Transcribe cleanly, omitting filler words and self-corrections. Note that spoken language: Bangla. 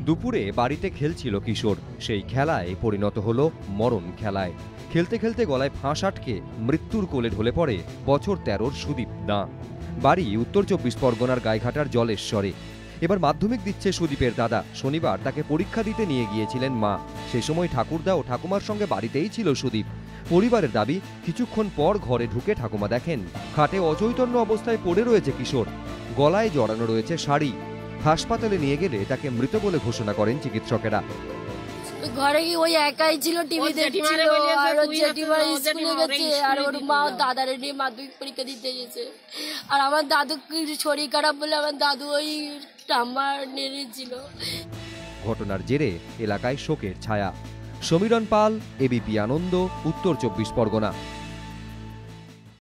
দুপুরে বাড়িতে খেলছিল কিশোর, সেই খেলায় পরিণত হলো মরণ খেলায়। খেলতে খেলতে গলায় ফাঁস আটকে মৃত্যুর কোলে ঢলে পড়ে বছর 13-র সুদীপ দাঁ। বাড়ি উত্তর 24 পরগনার গাইঘাটার জলেশ্বরে। এবার মাধ্যমিক দিচ্ছে সুদীপের দাদা। শনিবার তাকে পরীক্ষা দিতে নিয়ে গিয়েছিলেন মা। সে সময় ঠাকুরদা ও ঠাকুমার সঙ্গে বাড়িতেই ছিল সুদীপ। পরিবারের দাবি, কিছুক্ষণ পর ঘরে ঢুকে ঠাকুমা দেখেন খাটে অচৈতন্য অবস্থায় পড়ে রয়েছে কিশোর, গলায় জড়ানো রয়েছে শাড়ি। হাসপাতালে নিয়ে গেলে তাকে মৃত বলে ঘোষণা করেন চিকিৎসকেরা। ঘরে কি ওই একাই ছিল, টিভি দেখছিল, আর ওর জেঠিমা স্কুলে গেছে, আর ওর মা দাদারে নিয়ে মাধ্যমিক পরীক্ষা দিতে গেছে। আর আমার দাদু শরীর খারাপ বলে আমার দাদু ওই টাম্বার নেড়েছিল। ঘটনার জেরে এলাকায় শোকের ছায়া। সমীরণ পাল, এবিপি আনন্দ, উত্তর 24 পরগনা।